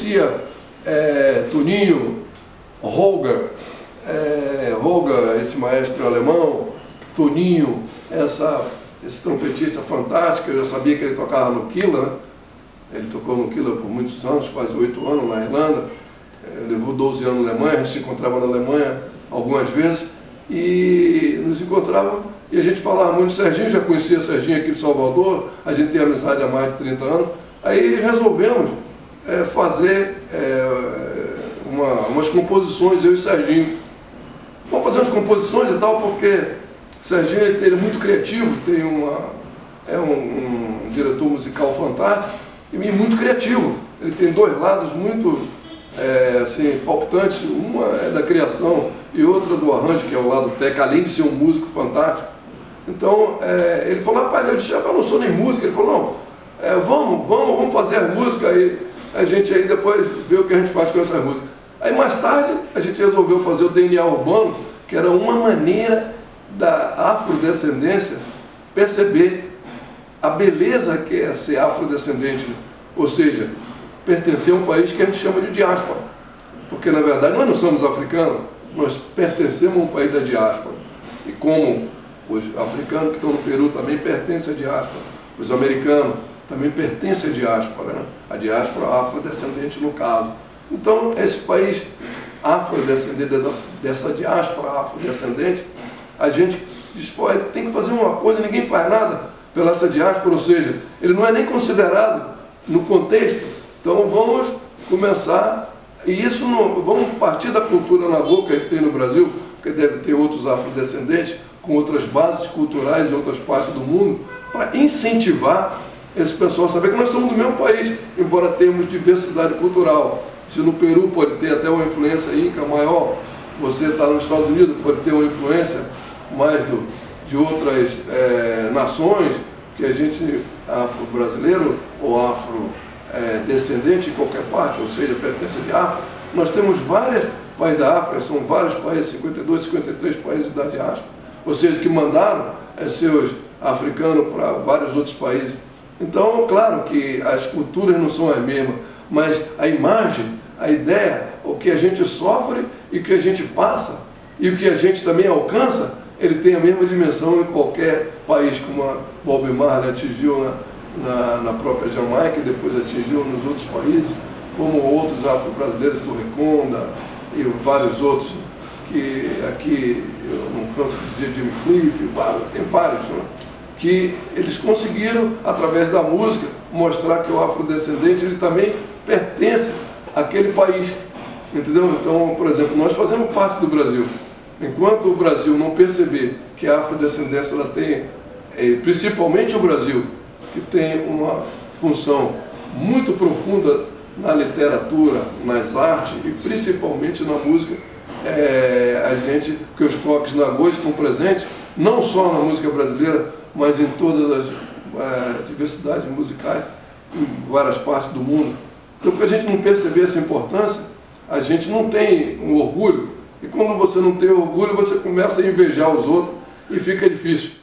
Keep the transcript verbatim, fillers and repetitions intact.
conhecia é, Toninho, Holger, é, Holger, esse maestro alemão, Toninho, essa, esse trompetista fantástico, eu já sabia que ele tocava no Killer, né? Ele tocou no Killer por muitos anos, quase oito anos na Irlanda, é, levou doze anos na Alemanha, a gente se encontrava na Alemanha algumas vezes, e nos encontrava e a gente falava muito. Serginho, já conhecia Serginho aqui de Salvador, a gente tem amizade há mais de trinta anos, aí resolvemos é, fazer é, uma, umas composições, eu e Serginho. Vamos fazer umas composições e tal, porque Serginho ele, ele é muito criativo, tem uma, é um, um diretor musical fantástico e muito criativo. Ele tem dois lados muito é, assim, palpitantes, uma é da criação e outra do arranjo, que é o lado técnico, além de ser um músico fantástico. Então, é, ele falou, rapaz, eu disse, eu não sou nem músico. Ele falou, não, é, vamos, vamos, vamos fazer as músicas, aí a gente aí depois vê o que a gente faz com essas músicas. Aí mais tarde, a gente resolveu fazer o D N A Urbano, que era uma maneira da afrodescendência perceber a beleza que é ser afrodescendente, ou seja, pertencer a um país que a gente chama de diáspora. Porque, na verdade, nós não somos africanos, nós pertencemos a um país da diáspora. E como os africanos que estão no Peru também pertencem à diáspora, os americanos também pertencem à diáspora, né? A diáspora afrodescendente no caso. Então, esse país afrodescendente, dessa diáspora afrodescendente, a gente diz, pô, tem que fazer uma coisa, ninguém faz nada pela essa diáspora, ou seja, ele não é nem considerado no contexto. Então vamos começar, e isso não, vamos partir da cultura nagô que a gente tem no Brasil, porque deve ter outros afrodescendentes com outras bases culturais em outras partes do mundo, para incentivar esse pessoal a saber que nós somos do mesmo país, embora tenhamos diversidade cultural. Se no Peru pode ter até uma influência inca maior, você está nos Estados Unidos, pode ter uma influência mais do, de outras é, nações, que a gente, afro-brasileiro ou afro-descendente é, em qualquer parte, ou seja, pertence de África, nós temos vários países da África, são vários países, cinquenta e dois, cinquenta e três países da diáspora, ou seja, que mandaram é, seus africanos para vários outros países. Então, claro que as culturas não são as mesmas, mas a imagem, a ideia, o que a gente sofre e o que a gente passa e o que a gente também alcança, ele tem a mesma dimensão em qualquer país, como a Bob Marley atingiu na, na, na própria Jamaica e depois atingiu nos outros países, como outros afro-brasileiros, Torreconda e vários outros, que aqui, eu não canso de dizer Jimmy Cliff, tem vários, né? Que eles conseguiram, através da música, mostrar que o afrodescendente ele também pertence àquele país, entendeu? Então, por exemplo, nós fazemos parte do Brasil. Enquanto o Brasil não perceber que a afrodescendência ela tem, principalmente o Brasil, que tem uma função muito profunda na literatura, nas artes e principalmente na música, é, a gente, que os toques nagô estão presentes, não só na música brasileira, mas em todas as é, diversidades musicais, em várias partes do mundo. Então, porque a gente não perceber essa importância, a gente não tem um orgulho, e quando você não tem orgulho, você começa a invejar os outros e fica difícil.